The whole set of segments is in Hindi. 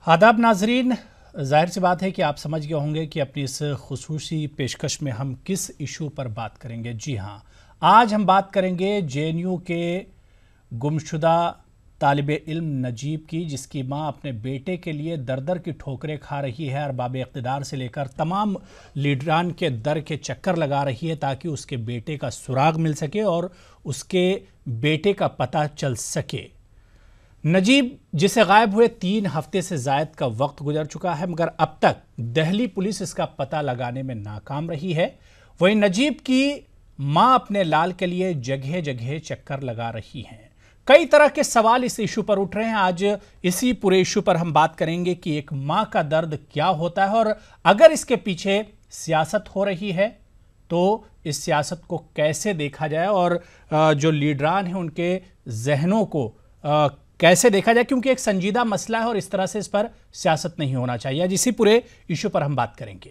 आदाब नाजरीन, जाहिर सी बात है कि आप समझ गए होंगे कि अपनी इस खुसूसी पेशकश में हम किस इशू पर बात करेंगे। जी हाँ, आज हम बात करेंगे जेएनयू के गुमशुदा तालिबे इल्म नजीब की, जिसकी मां अपने बेटे के लिए दर दर की ठोकरें खा रही है। अरबाब इक़्तिदार से लेकर तमाम लीडरान के दर के चक्कर लगा रही है ताकि उसके बेटे का सुराग मिल सके और उसके बेटे का पता चल सके। नजीब, जिसे गायब हुए 3 हफ्ते से ज़ायद का वक्त गुजर चुका है, मगर अब तक दिल्ली पुलिस इसका पता लगाने में नाकाम रही है। वहीं नजीब की मां अपने लाल के लिए जगह जगह चक्कर लगा रही हैं। कई तरह के सवाल इस इशू पर उठ रहे हैं। आज इसी पूरे इशू पर हम बात करेंगे कि एक मां का दर्द क्या होता है और अगर इसके पीछे सियासत हो रही है तो इस सियासत को कैसे देखा जाए और जो लीडरान हैं उनके जहनों को कैसे देखा जाए, क्योंकि एक संजीदा मसला है और इस तरह से इस पर सियासत नहीं होना चाहिए। आज इसी पूरे इशू पर हम बात करेंगे।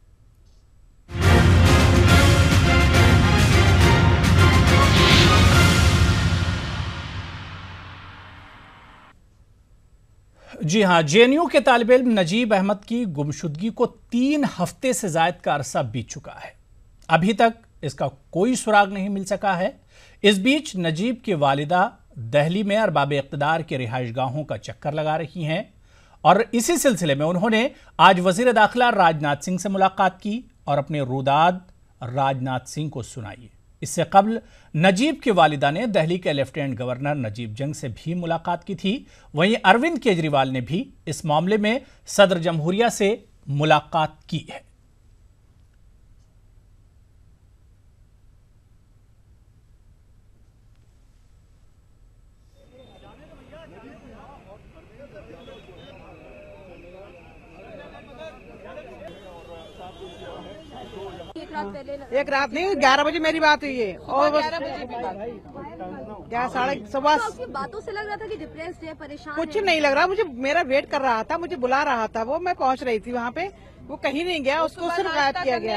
जी हां, जेएनयू के तालिबे इल्म नजीब अहमद की गुमशुदगी को 3 हफ्ते से ज़ायद का अरसा बीत चुका है। अभी तक इसका कोई सुराग नहीं मिल सका है। इस बीच नजीब की वालिदा दिल्ली में अरबाब इक़्तिदार के रिहाइशगाहों का चक्कर लगा रही हैं और इसी सिलसिले में उन्होंने आज वज़ीर दाखिला राजनाथ सिंह से मुलाकात की और अपने रुदाद राजनाथ सिंह को सुनाई। इससे कबल नजीब की वालिदा ने दिल्ली के लेफ्टिनेंट गवर्नर नजीब जंग से भी मुलाकात की थी। वहीं अरविंद केजरीवाल ने भी इस मामले में सदर जमहूरिया से मुलाकात की है। एक रात नहीं, 11 बजे मेरी बात हुई है और 11 बजे क्या 11:15 बातों से लग रहा था कि डिप्रेस्ड है, परेशान कुछ नहीं लग रहा मुझे। मेरा वेट कर रहा था, मुझे बुला रहा था वो, मैं पहुंच रही थी वहाँ पे, वो कहीं नहीं गया, उसको सिर्फ गायब किया गया।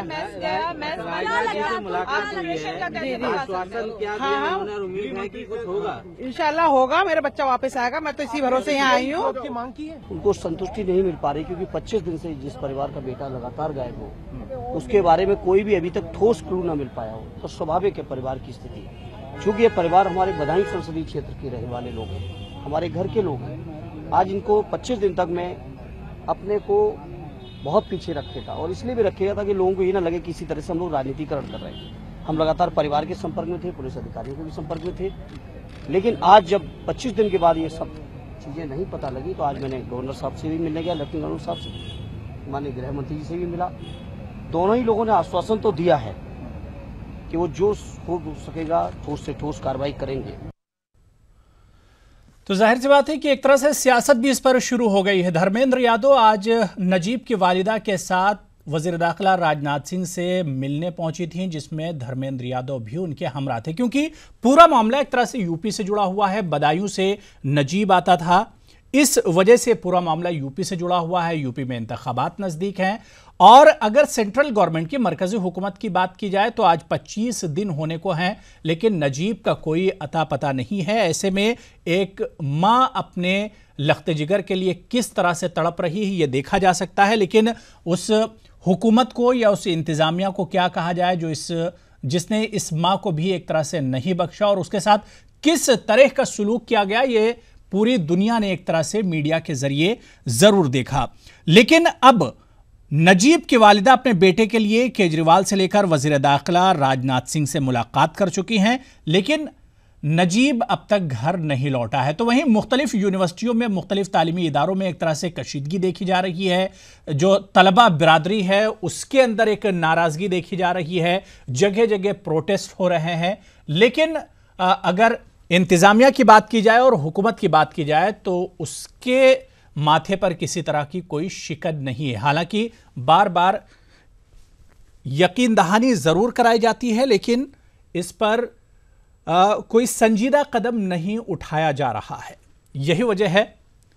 हाँ, उम्मीद है कि कुछ होगा, इंशाल्लाह होगा, मेरा बच्चा वापस आएगा। मैं तो इसी भरोसे यहाँ आई हूँ। मांग की है, उनको संतुष्टि नहीं मिल पा रही क्योंकि 25 दिन से जिस परिवार का बेटा लगातार गायब हो उसके बारे में कोई भी अभी तक ठोस क्लू न मिल पाया हो, तो स्वाभाविक है परिवार की स्थिति। चूंकि ये परिवार हमारे बदायूं संसदीय क्षेत्र के रहने वाले लोग हैं, हमारे घर के लोग हैं। आज इनको 25 दिन तक मैं अपने को बहुत पीछे रखे था और इसलिए भी रखेगा ताकि लोगों को ये ना लगे कि इसी तरह से हम लोग राजनीतिकरण कर रहे हैं। हम लगातार परिवार के संपर्क में थे, पुलिस अधिकारियों के भी संपर्क में थे, लेकिन आज जब 25 दिन के बाद ये सब चीजें नहीं पता लगी तो आज मैंने गवर्नर साहब से भी मिलने गया, लेफ्टिनेंट गवर्नर साहब से, माननीय गृह मंत्री जी से भी मिला। दोनों ही लोगों ने आश्वासन तो दिया है कि वो जो हो सकेगा ठोस से ठोस कार्रवाई करेंगे। तो जाहिर सी बात है कि एक तरह से सियासत भी इस पर शुरू हो गई है। धर्मेंद्र यादव आज नजीब की वालिदा के साथ वज़ीर दाखिला राजनाथ सिंह से मिलने पहुंची थी, जिसमें धर्मेंद्र यादव भी उनके हमरा थे, क्योंकि पूरा मामला एक तरह से यूपी से जुड़ा हुआ है। बदायूं से नजीब आता था, इस वजह से पूरा मामला यूपी से जुड़ा हुआ है। यूपी में इंतखाबात नज़दीक हैं और अगर सेंट्रल गवर्नमेंट की मरकजी हुकूमत की बात की जाए तो आज 25 दिन होने को हैं, लेकिन नजीब का कोई अता पता नहीं है। ऐसे में एक मां अपने लख्त जिगर के लिए किस तरह से तड़प रही है ये देखा जा सकता है, लेकिन उस हुकूमत को या उस इंतजामिया को क्या कहा जाए जो जिसने इस मां को भी एक तरह से नहीं बख्शा और उसके साथ किस तरह का सुलूक किया गया, ये पूरी दुनिया ने एक तरह से मीडिया के जरिए जरूर देखा। लेकिन अब नजीब की वालिदा अपने बेटे के लिए केजरीवाल से लेकर वजीर दाखिला राजनाथ सिंह से मुलाकात कर चुकी हैं, लेकिन नजीब अब तक घर नहीं लौटा है। तो वहीं मुख्तलिफ यूनिवर्सिटियों में, मुख्तलिफ तालीमी इदारों में एक तरह से कशीदगी देखी जा रही है। जो तलबा बिरादरी है उसके अंदर एक नाराजगी देखी जा रही है, जगह जगह प्रोटेस्ट हो रहे हैं। लेकिन अगर इंतजामिया की बात की जाए और हुकूमत की बात की जाए तो उसके माथे पर किसी तरह की कोई शिकन नहीं है। हालांकि बार बार यकीन दहानी जरूर कराई जाती है, लेकिन इस पर कोई संजीदा कदम नहीं उठाया जा रहा है। यही वजह है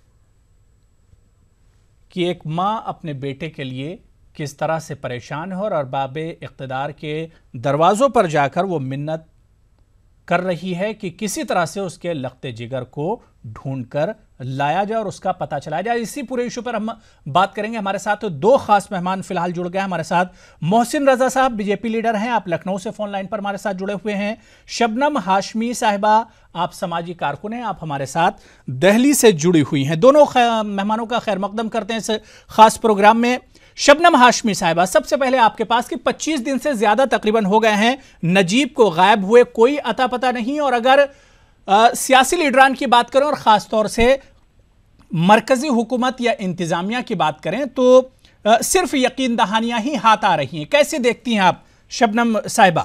कि एक मां अपने बेटे के लिए किस तरह से परेशान है और अरबाब इक़्तिदार के दरवाजों पर जाकर वो मिन्नत कर रही है कि किसी तरह से उसके लखते जिगर को ढूंढकर लाया जाए और उसका पता चलाया जाए। इसी पूरे इशू पर हम बात करेंगे। हमारे साथ दो खास मेहमान फिलहाल जुड़ गए हैं। हमारे साथ मोहसिन रजा साहब बीजेपी लीडर हैं, आप लखनऊ से फोन लाइन पर हमारे साथ जुड़े हुए हैं। शबनम हाशमी साहिबा, आप समाजी कारकुन हैं, आप हमारे साथ दिल्ली से जुड़ी हुई हैं। दोनों मेहमानों का खैर मकदम करते हैं इस खास प्रोग्राम में। शबनम हाशमी साहिबा, सबसे पहले आपके पास कि 25 दिन से ज्यादा तकरीबन हो गए हैं नजीब को गायब हुए, कोई अता पता नहीं। और अगर सियासी लीडरान की बात करें और खासतौर से मरकजी हुकूमत या इंतजामिया की बात करें तो सिर्फ यकीन दहानियां ही हाथ आ रही हैं। कैसे देखती हैं आप शबनम साहिबा?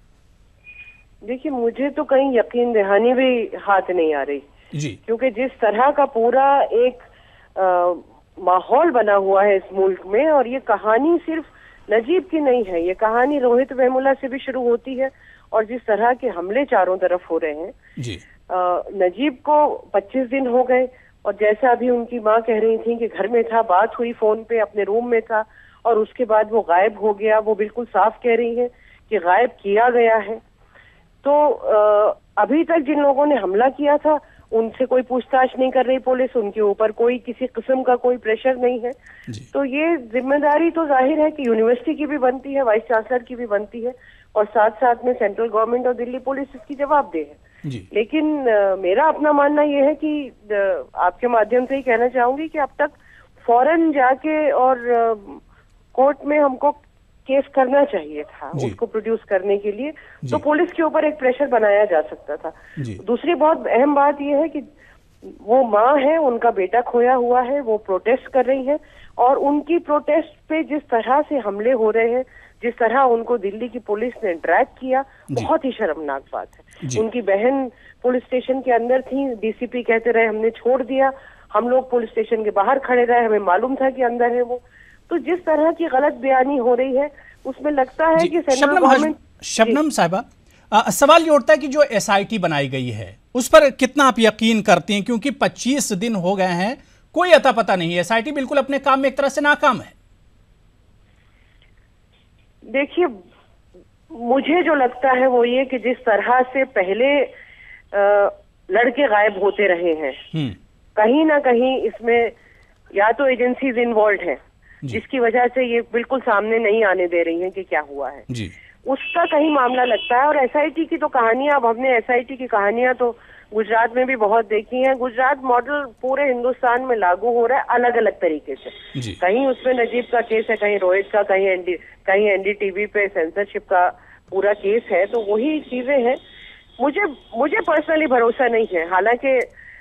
देखिए, मुझे तो कहीं यकीन दहानी भी हाथ नहीं आ रही जी, क्योंकि जिस तरह का पूरा एक माहौल बना हुआ है इस मुल्क में, और ये कहानी सिर्फ नजीब की नहीं है, ये कहानी रोहित वेमुला से भी शुरू होती है। और जिस तरह के हमले चारों तरफ हो रहे हैं जी, नजीब को 25 दिन हो गए, और जैसा अभी उनकी माँ कह रही थी कि घर में था, बात हुई फोन पे, अपने रूम में था, और उसके बाद वो गायब हो गया। वो बिल्कुल साफ कह रही है कि गायब किया गया है। तो अभी तक जिन लोगों ने हमला किया था उनसे कोई पूछताछ नहीं कर रही पुलिस, उनके ऊपर कोई किसी किस्म का कोई प्रेशर नहीं है। तो ये जिम्मेदारी तो जाहिर है कि यूनिवर्सिटी की भी बनती है, वाइस चांसलर की भी बनती है, और साथ साथ में सेंट्रल गवर्नमेंट और दिल्ली पुलिस इसकी जवाबदेह है जी। लेकिन मेरा अपना मानना यह है कि आपके माध्यम से ही कहना चाहूंगी कि अब तक फौरन जाके और कोर्ट में हमको केस करना चाहिए था उसको प्रोड्यूस करने के लिए, तो पुलिस के ऊपर एक प्रेशर बनाया जा सकता था। दूसरी बहुत अहम बात यह है कि वो माँ है, उनका बेटा खोया हुआ है, वो प्रोटेस्ट कर रही है, और उनकी प्रोटेस्ट पे जिस तरह से हमले हो रहे हैं, जिस तरह उनको दिल्ली की पुलिस ने ड्रैग किया, बहुत ही शर्मनाक बात है। उनकी बहन पुलिस स्टेशन के अंदर थी, डीसीपी कहते रहे हमने छोड़ दिया, हम लोग पुलिस स्टेशन के बाहर खड़े रहे, हमें मालूम था कि अंदर है वो। तो जिस तरह की गलत बयानी हो रही है उसमें लगता है कि सेंट्रल गवर्नमेंट। शबनम साहिबा, सवाल ये उठता है कि जो एसआईटी बनाई गई है उस पर कितना आप यकीन करती हैं, क्योंकि 25 दिन हो गए हैं, कोई अता पता नहीं है, एसआईटी बिल्कुल अपने काम में एक तरह से नाकाम है। देखिए, मुझे जो लगता है वो ये कि जिस तरह से पहले लड़के गायब होते रहे हैं, कहीं ना कहीं इसमें या तो एजेंसीज इन्वॉल्व है जिसकी वजह से ये बिल्कुल सामने नहीं आने दे रही हैं कि क्या हुआ है जी। उसका कहीं मामला लगता है। और एसआईटी की तो कहानियां, अब हमने एसआईटी की कहानियां तो गुजरात में भी बहुत देखी हैं। गुजरात मॉडल पूरे हिंदुस्तान में लागू हो रहा है अलग अलग तरीके से। कहीं उसमें नजीब का केस है, कहीं रोहित का, कहीं एनडीटीवी पे सेंसरशिप का पूरा केस है। तो वही चीजें हैं। मुझे पर्सनली भरोसा नहीं है। हालांकि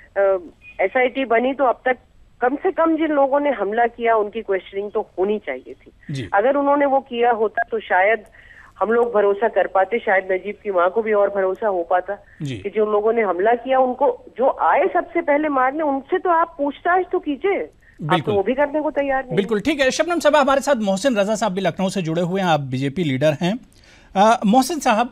एसआईटी बनी तो अब तक कम से कम जिन लोगों ने हमला किया उनकी क्वेश्चनिंग तो होनी चाहिए थी। अगर उन्होंने वो किया होता तो शायद हम लोग भरोसा कर पाते, शायद नजीब की माँ को भी और भरोसा हो पाता कि जो लोगों ने हमला किया उनको जो आए सबसे पहले मारने, उनसे तो आप पूछताछ तो कीजिए। आप तो वो भी करने को तैयार नहीं। बिल्कुल ठीक है। शबनम साहब, हमारे साथ मोहसिन रजा साहब भी लखनऊ से जुड़े हुए हैं, आप बीजेपी लीडर हैं। मोहसिन साहब,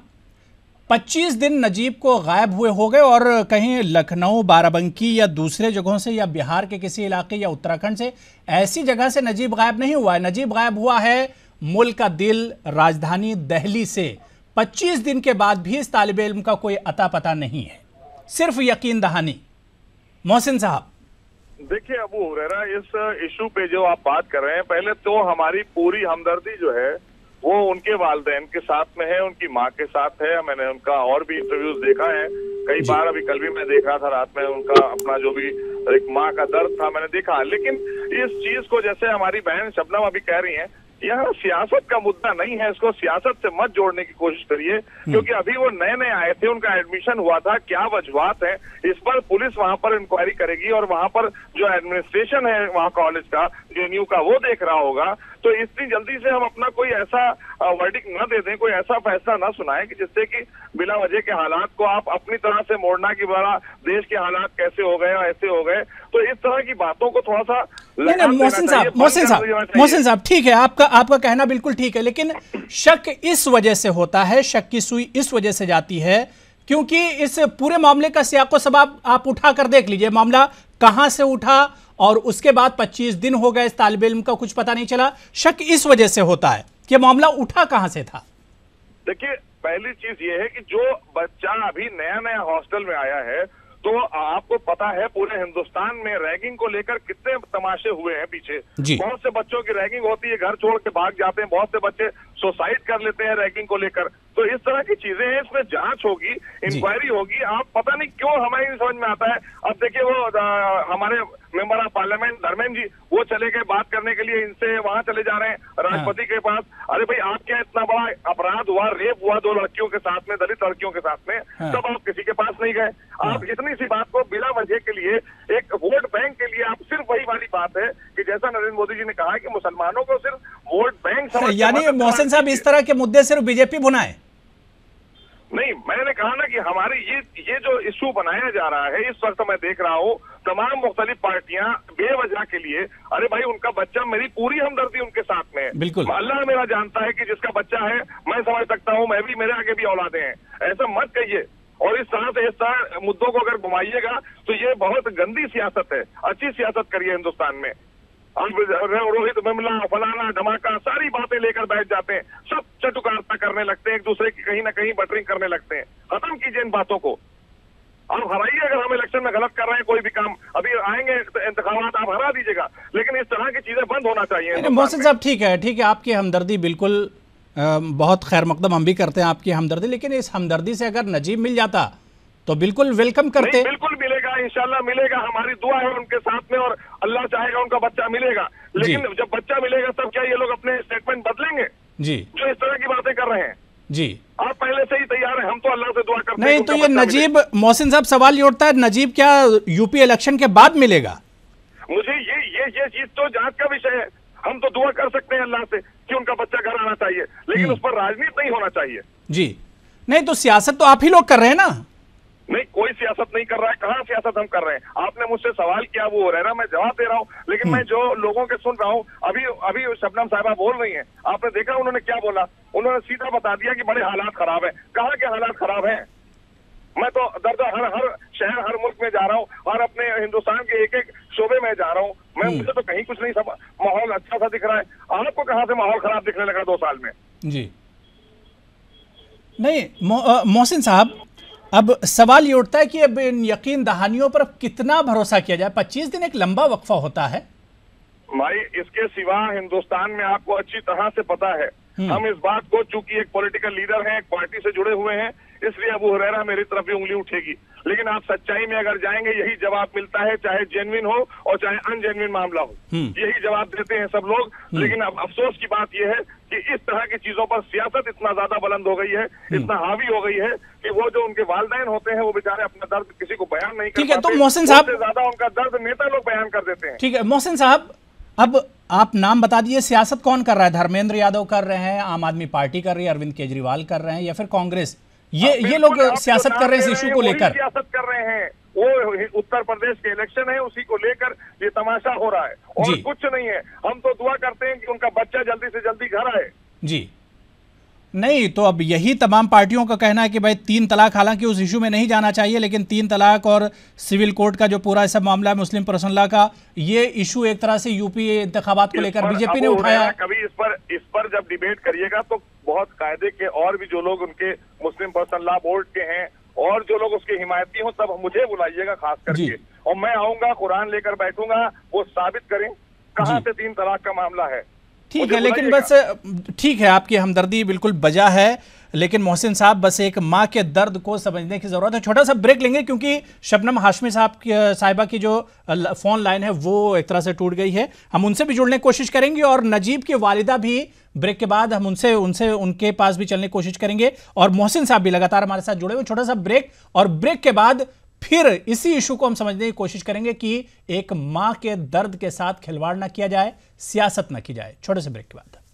25 दिन नजीब को गायब हुए हो गए और कहीं लखनऊ, बाराबंकी या दूसरे जगहों से या बिहार के किसी इलाके या उत्तराखंड से ऐसी जगह से नजीब गायब नहीं हुआ है। नजीब गायब हुआ है मुल्क का दिल, राजधानी दिल्ली से। 25 दिन के बाद भी इस तालिब इल्म का कोई अता पता नहीं है, सिर्फ यकीन दहानी। मोहसिन साहब, देखिए अबू हुरैरा, इस इशू पे जो आप बात कर रहे हैं, पहले तो हमारी पूरी हमदर्दी जो है वो उनके वालिदैन के साथ में है, उनकी माँ के साथ है। मैंने उनका और भी इंटरव्यूज देखा है कई बार, अभी कल भी मैं देख रहा था रात में, उनका अपना जो भी एक माँ का दर्द था मैंने देखा। लेकिन इस चीज को जैसे हमारी बहन शबनम अभी कह रही है, यहाँ सियासत का मुद्दा नहीं है, इसको सियासत से मत जोड़ने की कोशिश करिए, क्योंकि अभी वो नए नए आए थे, उनका एडमिशन हुआ था, क्या वजूहात है इस पर पुलिस वहां पर इंक्वायरी करेगी, और वहां पर जो एडमिनिस्ट्रेशन है वहाँ कॉलेज का, जेएनयू का, वो देख रहा होगा। तो इतनी जल्दी से हम अपना कोई ऐसा वर्डिक्ट न दे दें, कोई ऐसा फैसला न सुनाएं कि जिससे कि बिला वजह के हालात को आप अपनी तरह से मोड़ना कि बड़ा देश के हालात कैसे हो गए और ऐसे हो गए। तो इस तरह की बातों को थोड़ा सा मोहसिन साहब ठीक है, आपका कहना बिल्कुल ठीक है, लेकिन शक इस वजह से होता है, शक की सुई इस वजह से जाती है क्योंकि इस पूरे मामले का सियाको सबब आप उठा कर देख लीजिए, मामला कहां से उठा और उसके बाद 25 दिन हो गए, इस तालिब इल्म का कुछ पता नहीं चला। शक इस वजह से होता है कि मामला उठा कहां से था। देखिए, पहली चीज ये है कि जो बच्चा अभी नया नया हॉस्टल में आया है, तो आपको पता है पूरे हिंदुस्तान में रैगिंग को लेकर कितने तमाशे हुए हैं पीछे। बहुत से बच्चों की रैगिंग होती है, घर छोड़ के भाग जाते हैं, बहुत से बच्चे सुसाइड कर लेते हैं रैगिंग को लेकर। तो इस तरह की चीजें हैं, इसमें जांच होगी, इंक्वायरी होगी। आप पता नहीं क्यों हमें नहीं समझ में आता है। अब देखिए वो हमारे member of parliament Dharmendra ji, वो चले गए बात करने के लिए, इनसे वहां चले जा रहे हैं राष्ट्रपति के पास। अरे भाई, आप क्या इतना बड़ा अपराध हुआ, रेप हुआ 2 लड़कियों के साथ में, दलित लड़कियों के साथ में, तब आप किसी के पास नहीं गए। आप इतनी सी बात को बिना वजह के लिए, एक वोट बैंक के लिए, आप सिर्फ वही वाली बात है कि जैसा नरेंद्र मोदी जी ने कहा कि मुसलमानों को सिर्फ वोट बैंक समझ, यानी मोहसिन साहब इस तरह के मुद्दे सिर्फ बीजेपी बुनाए। नहीं, मैंने कहा ना कि हमारी ये जो इशू बनाया जा रहा है, इस वक्त मैं देख रहा हूँ तमाम मुख्तलिफ पार्टियां बेवजह के लिए, अरे भाई उनका बच्चा, मेरी पूरी हमदर्दी उनके साथ में है। बिल्कुल, अल्लाह मेरा जानता है कि जिसका बच्चा है, मैं समझ सकता हूँ, मैं भी, मेरे आगे भी औलादे हैं। ऐसा मत कहिए, और इस तरह मुद्दों को अगर घुमाइएगा तो ये बहुत गंदी सियासत है। अच्छी सियासत करिए हिंदुस्तान में। रोहित बिमला, फलाना धमाका, सारी बातें लेकर बैठ जाते हैं, सब चटुकारता करने लगते हैं, एक दूसरे की कहीं ना कहीं बटरिंग करने लगते हैं। खत्म कीजिए इन बातों को। आप हराइए, अगर हम इलेक्शन में गलत कर रहे हैं कोई भी काम, अभी आएंगे इंतखाबात, आप हरा दीजिएगा, लेकिन इस तरह की चीजें बंद होना चाहिए। मोहसिन साहब ठीक है, आपकी हमदर्दी बिल्कुल बहुत खैर मकदम हम भी करते हैं आपकी हमदर्दी, लेकिन इस हमदर्दी से अगर नजीब मिल जाता तो बिल्कुल वेलकम करते। बिल्कुल मिलेगा, इंशाल्लाह मिलेगा, हमारी दुआ है उनके साथ में, और अल्लाह चाहेगा उनका बच्चा मिलेगा। लेकिन जब बच्चा मिलेगा तब क्या ये लोग अपने स्टेटमेंट बदलेंगे जी, जो इस तरह की बातें कर रहे हैं? जी, आप पहले से ही तैयार हैं, हम तो अल्लाह से दुआ करते हैं। नहीं तो ये नजीब, मोहसिन साहब सवाल ये उठता है, नजीब क्या यूपी इलेक्शन के बाद मिलेगा? मुझे ये चीज तो जांच का विषय है। हम तो दुआ कर सकते हैं अल्लाह से कि उनका बच्चा घर आना चाहिए, लेकिन उस पर राजनीति नहीं होना चाहिए। जी, नहीं तो सियासत तो आप ही लोग कर रहे हैं ना? नहीं, कोई सियासत नहीं कर रहा है। कहाँ सियासत हम कर रहे हैं? आपने मुझसे सवाल किया, वो हो रहा है ना, मैं जवाब दे रहा हूँ। लेकिन मैं जो लोगों के सुन रहा हूँ, अभी शबनम साहिबा बोल रही हैं, आपने देखा उन्होंने क्या बोला? उन्होंने सीधा बता दिया कि बड़े हालात खराब है। कहाँ के हालात खराब है? मैं तो हर शहर, हर मुल्क में जा रहा हूँ, और अपने हिंदुस्तान के एक एक शोबे में जा रहा हूँ। मुझे तो कहीं कुछ नहीं, सब माहौल अच्छा सा दिख रहा है। आपको कहाँ से माहौल खराब दिखने लगा 2 साल में? जी नहीं मोहसिन साहब, अब सवाल ये उठता है कि अब इन यकीन दहानियों पर कितना भरोसा किया जाए? 25 दिन एक लंबा वक्फा होता है भाई। इसके सिवा हिंदुस्तान में आपको अच्छी तरह से पता है, हम इस बात को, चूंकि एक पॉलिटिकल लीडर हैं, एक पार्टी से जुड़े हुए हैं, इसलिए अबू हुरैरा मेरी तरफ भी उंगली उठेगी। लेकिन आप सच्चाई में अगर जाएंगे, यही जवाब मिलता है, चाहे जेन्युइन हो और चाहे अनजेन्युइन मामला हो, यही जवाब देते हैं सब लोग। लेकिन अब अफसोस की बात यह है कि इस तरह की चीजों पर सियासत इतना ज्यादा बुलंद हो गई है, इतना हावी हो गई है कि वो जो उनके वालिदैन होते हैं, वो बेचारे अपना दर्द किसी को बयान नहीं कर पाते। ठीक है, तो मोहसिन साहब, ज्यादा उनका दर्द नेता लोग बयान कर देते हैं। ठीक है मोहसिन साहब, अब आप नाम बता दीजिए, सियासत कौन कर रहा है? धर्मेंद्र यादव कर रहे हैं, आम आदमी पार्टी कर रही है, अरविंद केजरीवाल कर रहे हैं, या फिर कांग्रेस? ये लोग सियासत कर रहे हैं इस इशू को लेकर? सियासत कर रहे हैं, वो उत्तर प्रदेश के इलेक्शन है, उसी को लेकर ये तमाशा हो रहा है, और कुछ नहीं है। हम तो दुआ करते हैं कि उनका बच्चा जल्दी से जल्दी घर आए। जी नहीं, तो अब यही तमाम पार्टियों का कहना है कि भाई 3 तलाक, हालांकि उस इशू में नहीं जाना चाहिए, लेकिन 3 तलाक और सिविल कोर्ट का जो पूरा सब मामला है, मुस्लिम पर्सन लॉ का, ये इशू एक तरह से यूपी इंतखाबात को लेकर बीजेपी ने उठाया। कभी इस पर जब डिबेट करिएगा तो बहुत कायदे के, और भी जो लोग उनके मुस्लिम पर्सन लॉ बोर्ड के हैं और जो लोग उसके हिमायती हो, तब मुझे बुलाइएगा खास करके, और मैं आऊंगा, कुरान लेकर बैठूंगा, वो साबित करें कहाँ से 3 तलाक का मामला है। ठीक है, लेकिन बस ठीक है, आपकी हमदर्दी बिल्कुल बजा है, लेकिन मोहसिन साहब बस एक माँ के दर्द को समझने की जरूरत है। छोटा सा ब्रेक लेंगे, क्योंकि शबनम हाशमी साहिबा की जो फोन लाइन है वो एक तरह से टूट गई है। हम उनसे भी जुड़ने की कोशिश करेंगे, और नजीब की वालिदा भी ब्रेक के बाद हम उनके पास भी चलने की कोशिश करेंगे, और मोहसिन साहब भी लगातार हमारे साथ जुड़े हुए। छोटा सा ब्रेक, और ब्रेक के बाद फिर इसी इशू को हम समझने की कोशिश करेंगे कि एक मां के दर्द के साथ खिलवाड़ ना किया जाए, सियासत ना की जाए। छोटे से ब्रेक के बाद।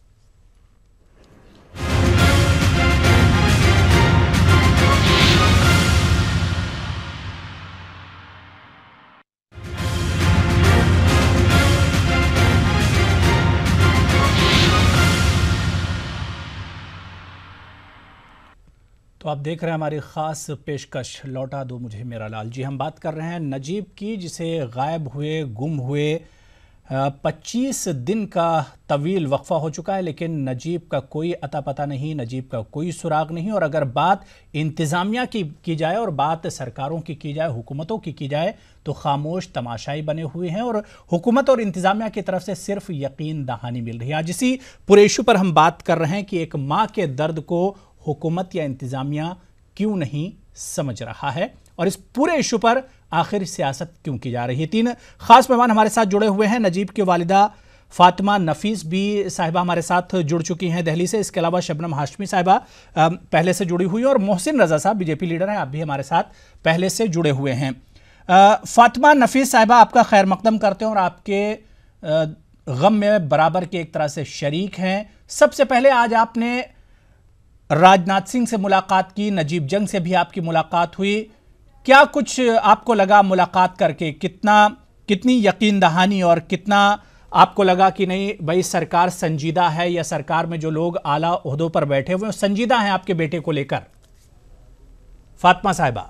तो आप देख रहे हैं हमारी ख़ास पेशकश, लौटा दो मुझे मेरा लाल। जी, हम बात कर रहे हैं नजीब की, जिसे गायब हुए, गुम हुए 25 दिन का तवील वक्फा हो चुका है, लेकिन नजीब का कोई अता पता नहीं, नजीब का कोई सुराग नहीं। और अगर बात इंतज़ामिया की जाए और बात सरकारों की जाए, हुकूमतों की जाए, तो खामोश तमाशाई बने हुए हैं और हुकूमत और इंतज़ामिया की तरफ से सिर्फ यकीन दहानी मिल रही है। आज इसी पूरे इशू पर हम बात कर रहे हैं कि एक माँ के दर्द को हुकूमत या इंतज़ामिया क्यों नहीं समझ रहा है और इस पूरे इशू पर आखिर सियासत क्यों की जा रही है। 3 खास मेहमान हमारे साथ जुड़े हुए हैं। नजीब की वालिदा फातिमा नफीस भी साहिबा हमारे साथ जुड़ चुकी हैं दिल्ली से। इसके अलावा शबनम हाशमी साहिबा पहले से जुड़ी हुई और मोहसिन रजा साहब बीजेपी लीडर हैं, आप भी हमारे साथ पहले से जुड़े हुए हैं। फातिमा नफीस साहिबा, आपका खैर मकदम करते हैं और आपके गम में बराबर के एक तरह से शरीक हैं। सबसे पहले आज आपने राजनाथ सिंह से मुलाकात की, नजीब जंग से भी आपकी मुलाकात हुई। क्या कुछ आपको लगा मुलाकात करके? कितनी यकीन दहानी और कितना आपको लगा कि नहीं भाई सरकार संजीदा है, या सरकार में जो लोग आला ओहदों पर बैठे हुए हैं संजीदा हैं आपके बेटे को लेकर? फातिमा साहिबा।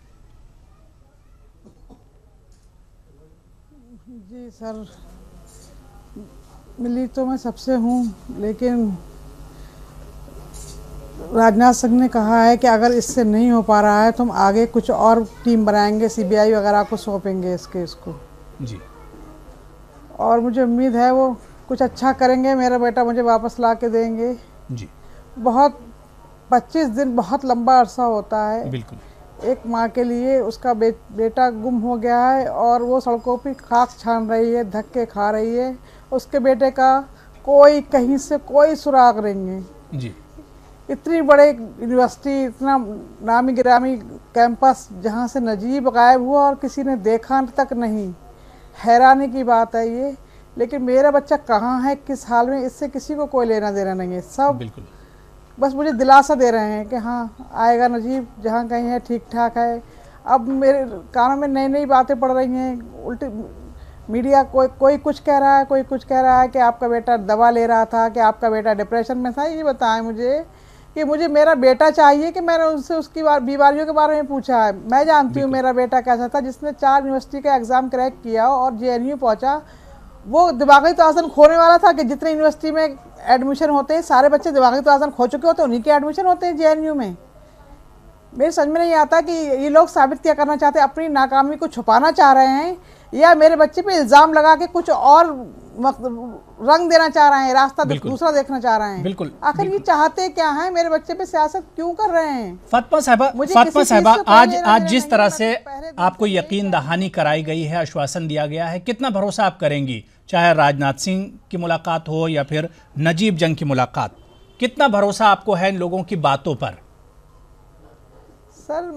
जी सर, मिली तो मैं सबसे हूँ, लेकिन राजनाथ सिंह ने कहा है कि अगर इससे नहीं हो पा रहा है तो हम आगे कुछ और टीम बनाएंगे, सीबीआई वगैरह को सौंपेंगे इस केस को जी। और मुझे उम्मीद है वो कुछ अच्छा करेंगे, मेरा बेटा मुझे वापस ला के देंगे जी। बहुत 25 दिन बहुत लंबा अरसा होता है बिल्कुल। एक माँ के लिए। उसका बेटा गुम हो गया है और वो सड़कों पर खाक छान रही है, धक्के खा रही है। उसके बेटे का कोई कहीं से कोई सुराग नहीं है जी। इतनी बड़े यूनिवर्सिटी, इतना नामी गिरामी कैंपस जहाँ से नजीब गायब हुआ और किसी ने देखा तक नहीं। हैरानी की बात है ये। लेकिन मेरा बच्चा कहाँ है, किस हाल में, इससे किसी को कोई लेना देना नहीं है। सब बिल्कुल बस मुझे दिलासा दे रहे हैं कि हाँ आएगा नजीब, जहाँ कहीं है ठीक ठाक है। अब मेरे कानों में नई नई बातें पड़ रही हैं, उल्टी मीडिया कोई कुछ कह रहा है, कोई कुछ कह रहा है कि आपका बेटा दवा ले रहा था, कि आपका बेटा डिप्रेशन में था। ये बताएं मुझे कि मुझे मेरा बेटा चाहिए कि मैंने उनसे उसकी बीमारियों के बारे में पूछा है। मैं जानती हूँ मेरा बेटा कैसा था, जिसने 4 यूनिवर्सिटी का एग्ज़ाम क्रैक किया और JNU पहुँचा। वो दिमागी तवाज़ुन खोने वाला था कि जितने यूनिवर्सिटी में एडमिशन होते हैं सारे बच्चे दिमागी तवाज़ुन खो चुके होते हैं, उन्हीं के एडमिशन होते हैं JNU में। मेरे समझ में नहीं आता कि ये लोग साबित क्या करना चाहते हैं, अपनी नाकामी को छुपाना चाह रहे हैं या मेरे बच्चे पे इल्ज़ाम लगा के कुछ और रंग देना चाह रहे हैं, रास्ता दूसरा देखना चाह रहे हैं। बिल्कुल। आखिर ये चाहते क्या हैं, मेरे बच्चे पे सियासत क्यों कर रहे हैं? फातिमा साहिबा, आज जिस तरह से आपको यकीन दहानी कराई गई है, आश्वासन दिया गया है, कितना भरोसा आप करेंगी? चाहे राजनाथ सिंह की मुलाकात हो या फिर नजीब जंग की मुलाकात, कितना भरोसा आपको है इन लोगों की बातों पर? सर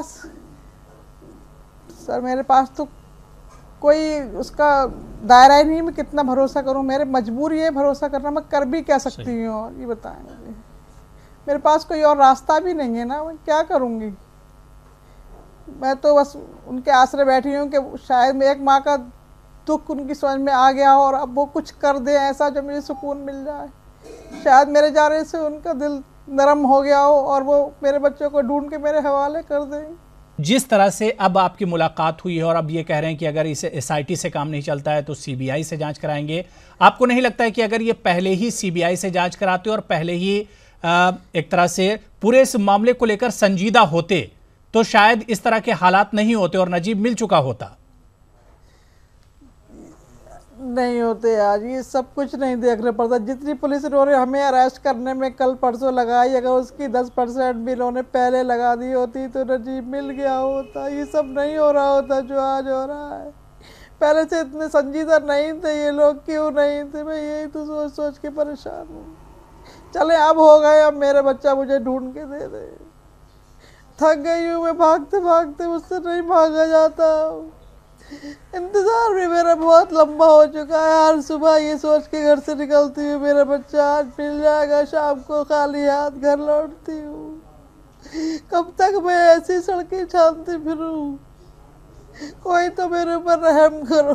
मेरे पास तो कोई उसका दायरा ही नहीं, मैं कितना भरोसा करूं। मेरे मजबूरी है भरोसा करना, मैं कर भी क्या सकती हूँ? और ये बताएं मुझे, मेरे पास कोई और रास्ता भी नहीं है ना, मैं क्या करूँगी? मैं तो बस उनके आसरे बैठी हूँ कि शायद मैं एक माँ का दुख उनकी समझ में आ गया हो और अब वो कुछ कर दे ऐसा जो मुझे सुकून मिल जाए। शायद मेरे जाने से उनका दिल नरम हो गया हो और वो मेरे बच्चों को ढूंढ के मेरे हवाले कर दें। जिस तरह से अब आपकी मुलाकात हुई है और अब ये कह रहे हैं कि अगर इसे SIT से काम नहीं चलता है तो CBI से जांच कराएंगे, आपको नहीं लगता है कि अगर ये पहले ही CBI से जांच कराते और पहले ही एक तरह से पूरे इस मामले को लेकर संजीदा होते तो शायद इस तरह के हालात नहीं होते और नजीब मिल चुका होता? नहीं होते आज, ये सब कुछ नहीं देखना पड़ता। जितनी पुलिस इन्होंने हमें अरेस्ट करने में कल परसों लगाई, अगर उसकी 10% भी इन्होंने पहले लगा दी होती तो नजीब मिल गया होता। ये सब नहीं हो रहा होता जो आज हो रहा है। पहले से इतने संजीदा नहीं थे ये लोग, क्यों नहीं थे? मैं यही तो सोच सोच के परेशान हूँ। चले अब हो गए, अब मेरा बच्चा मुझे ढूंढ के दे दे। थक गई हूँ मैं, भागते भागते मुझसे नहीं भागा जाता। इंतजार भी मेरा बहुत लंबा हो चुका है। हर सुबह ये सोच के घर से निकलती हूँ मेरा बच्चा आज मिल जाएगा, शाम को खाली हाथ घर लौटती हूँ। कब तक मैं ऐसी सड़कें छानती फिरूं? कोई तो मेरे ऊपर रहम करो।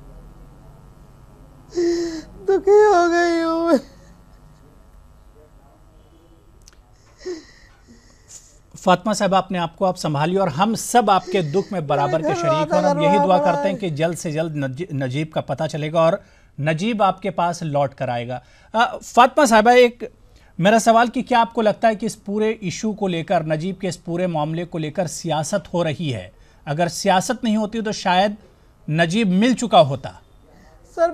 दुखी हो गई हूँ। फातिमा साहब, अपने आप को आप संभालिए और हम सब आपके दुख में बराबर के शरीक हैं और हम यही दुआ करते हैं कि जल्द से जल्द नजीब का पता चलेगा और नजीब आपके पास लौट कर आएगा। फातिमा साहबा, एक मेरा सवाल कि क्या आपको लगता है कि इस पूरे इशू को लेकर, नजीब के इस पूरे मामले को लेकर सियासत हो रही है? अगर सियासत नहीं होती तो शायद नजीब मिल चुका होता। सर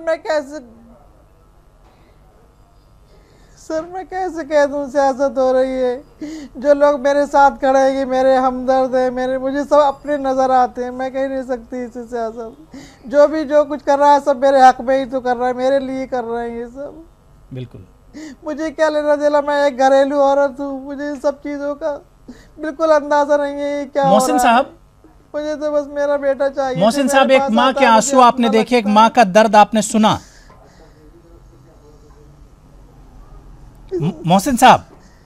मैं कैसे कह दूं सियासत हो रही है? जो लोग मेरे साथ खड़े हैं, मेरे हमदर्द हैं, मुझे सब अपने नज़र आते हैं। मैं कह नहीं सकती इसे सियासत। जो कुछ कर रहा है सब मेरे हक में ही तो कर रहा है, मेरे लिए कर रहे हैं ये सब। बिल्कुल, मुझे क्या लेना देना, मैं एक घरेलू औरत हूँ, मुझे सब चीज़ों का बिल्कुल अंदाजा नहीं है क्या मोहसिन साहब। मुझे तो बस मेरा बेटा चाहिए। मोहसिन साहब, एक माँ के आंसू आपने देखे, एक माँ का दर्द आपने सुना। मोहसिन साहब,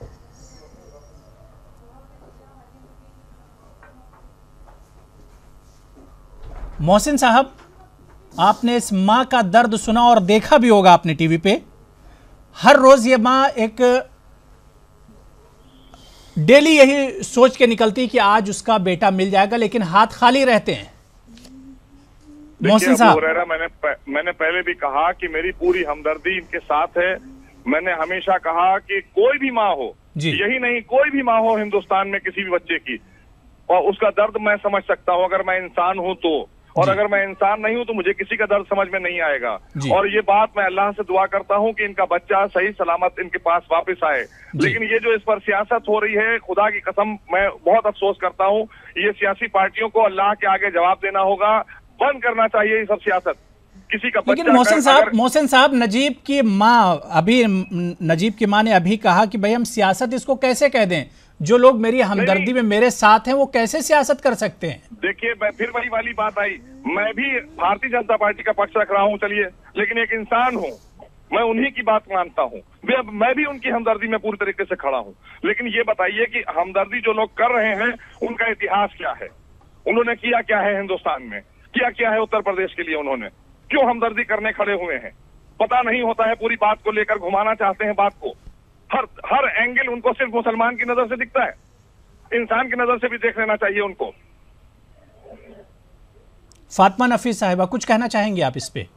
मोहसिन साहब, आपने इस माँ का दर्द सुना और देखा भी होगा आपने टीवी पे। हर रोज ये माँ एक डेली यही सोच के निकलती कि आज उसका बेटा मिल जाएगा, लेकिन हाथ खाली रहते हैं। मोहसिन साहब, मैंने पहले भी कहा कि मेरी पूरी हमदर्दी इनके साथ है। मैंने हमेशा कहा कि कोई भी माँ हो, यही नहीं कोई भी माँ हो हिंदुस्तान में किसी भी बच्चे की, और उसका दर्द मैं समझ सकता हूँ अगर मैं इंसान हूँ तो, और अगर मैं इंसान नहीं हूँ तो मुझे किसी का दर्द समझ में नहीं आएगा। और ये बात मैं अल्लाह से दुआ करता हूँ कि इनका बच्चा सही सलामत इनके पास वापस आए। लेकिन ये जो इस पर सियासत हो रही है, खुदा की कसम मैं बहुत अफसोस करता हूँ। ये सियासी पार्टियों को अल्लाह के आगे जवाब देना होगा, बंद करना चाहिए ये सब सियासत। किसी का लेकिन मोहसिन साहब, नजीब की माँ ने अभी कहा कि भाई हम सियासत इसको कैसे कह दें? जो लोग मेरी हमदर्दी में मेरे साथ हैं वो कैसे सियासत कर सकते हैं? देखिए, फिर वही वाली बात आई। मैं भी भारतीय जनता पार्टी का पक्ष रख रहा हूँ, चलिए, लेकिन एक इंसान हूँ, मैं उन्हीं की बात मानता हूँ। मैं भी उनकी हमदर्दी में पूरी तरीके से खड़ा हूँ। लेकिन ये बताइए कि हमदर्दी जो लोग कर रहे हैं उनका इतिहास क्या है? उन्होंने किया क्या है हिंदुस्तान में? क्या है उत्तर प्रदेश के लिए? उन्होंने क्यों हमदर्दी करने खड़े हुए हैं? पता नहीं होता है। पूरी बात को लेकर घुमाना चाहते हैं बात को। हर एंगल उनको सिर्फ मुसलमान की नजर से दिखता है। इंसान की नजर से भी देख लेना चाहिए उनको। फातिमा नफीस साहिबा, कुछ कहना चाहेंगे आप इस पे?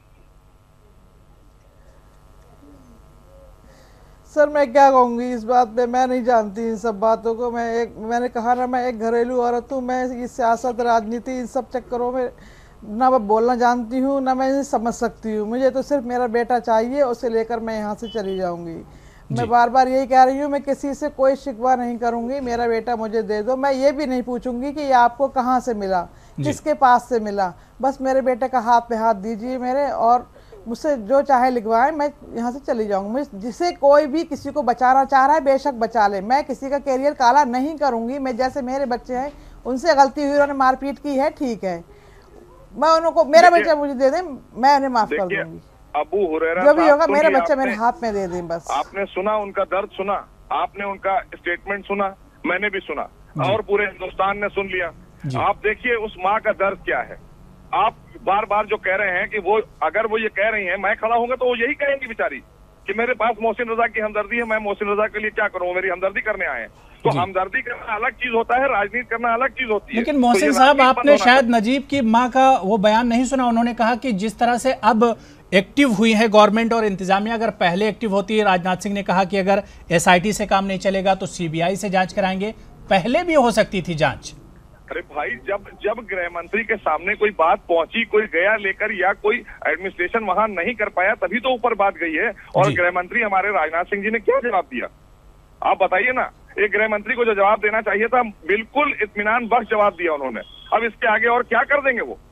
सर मैं क्या कहूँगी इस बात पे, मैं नहीं जानती इन सब बातों को। मैंने कहा ना, मैं एक घरेलू औरत हूँ। मैं ये सियासत, राजनीति, इन सब चक्करों में ना मैं बोलना जानती हूँ, ना मैं इसे समझ सकती हूँ। मुझे तो सिर्फ मेरा बेटा चाहिए, उसे लेकर मैं यहाँ से चली जाऊँगी। मैं बार बार यही कह रही हूँ, मैं किसी से कोई शिकवा नहीं करूँगी। मेरा बेटा मुझे दे दो। मैं ये भी नहीं पूछूंगी कि ये आपको कहाँ से मिला, किसके पास से मिला। बस मेरे बेटे का हाथ पे हाथ दीजिए मेरे, और मुझसे जो चाहे लिखवाएं, मैं यहाँ से चली जाऊँगी। जिसे कोई भी किसी को बचाना चाह रहा है बेशक बचा ले। मैं किसी का कैरियर काला नहीं करूँगी। मैं जैसे मेरे बच्चे हैं, उनसे गलती हुई, उन्होंने मारपीट की है, ठीक है, मैं उनको, मेरा बेटा मुझे दे दें, मैं उन्हें माफ कर दूंगी। अबू हुरैरा जो भी होगा, मेरा बच्चा मेरे हाथ में दे दें बस। आपने सुना उनका दर्द, सुना आपने उनका स्टेटमेंट सुना, मैंने भी सुना और पूरे हिंदुस्तान ने सुन लिया। आप देखिए उस माँ का दर्द क्या है। आप बार बार जो कह रहे हैं कि वो, अगर वो ये कह रही हैं मैं खड़ा होऊंगा तो वो यही कहेंगी बेचारी कि मेरे पास मोहसिन रजा की हमदर्दी है, मैं मोहसिन रजा के लिए क्या करूँ, मेरी हमदर्दी करने आए हैं। तो हमदर्दी करना अलग चीज होता है, राजनीति करना अलग चीज होती है। लेकिन मोहसिन साहब, आपने शायद नजीब की मां का वो बयान नहीं सुना। उन्होंने कहा कि जिस तरह से अब एक्टिव हुई है गवर्नमेंट और इंतजामिया, अगर पहले एक्टिव होती है, राजनाथ सिंह ने कहा कि अगर एसआईटी से काम नहीं चलेगा तो सीबीआई से जांच कराएंगे, पहले भी हो सकती थी जांच। अरे भाई, जब गृह मंत्री के सामने कोई बात पहुंची, कोई गया लेकर, या कोई एडमिनिस्ट्रेशन वहां नहीं कर पाया, तभी तो ऊपर बात गई है। और गृह मंत्री हमारे राजनाथ सिंह जी ने क्या जवाब दिया, आप बताइए ना। एक गृह मंत्री को जो जवाब देना चाहिए था, बिल्कुल इत्मीनान बख्श जवाब दिया उन्होंने। अब इसके आगे और क्या कर देंगे वो?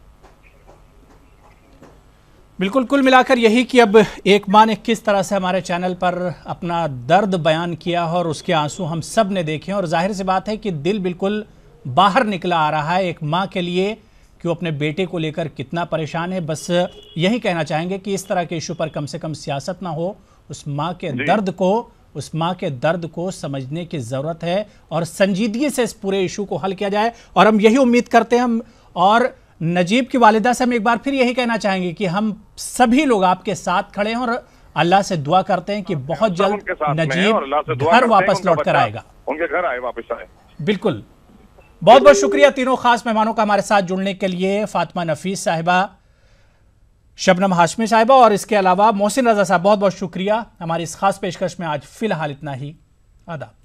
बिल्कुल, कुल मिलाकर यही कि अब एक माँ ने किस तरह से हमारे चैनल पर अपना दर्द बयान किया और उसके आंसू हम सब ने देखे, और जाहिर सी बात है कि दिल बिल्कुल बाहर निकला आ रहा है एक माँ के लिए कि वो अपने बेटे को लेकर कितना परेशान है। बस यही कहना चाहेंगे कि इस तरह के इशू पर कम से कम सियासत ना हो। उस माँ के दर्द को समझने की ज़रूरत है और संजीदगी से इस पूरे इशू को हल किया जाए। और हम यही उम्मीद करते हैं, हम और नजीब की वालिदा से हम एक बार फिर यही कहना चाहेंगे कि हम सभी लोग आपके साथ खड़े हैं और अल्लाह से दुआ करते हैं कि बहुत जल्द नजीब घर वापस लौट कर आएगा। उनके घर आए, वापस आए। बिल्कुल, बहुत बहुत शुक्रिया तीनों खास मेहमानों का हमारे साथ जुड़ने के लिए, फातिमा नफीस साहिबा, शबनम हाशमी साहिबा और इसके अलावा मोहसिन रजा साहब, बहुत बहुत शुक्रिया। हमारी इस खास पेशकश में आज फिलहाल इतना ही। आदाब।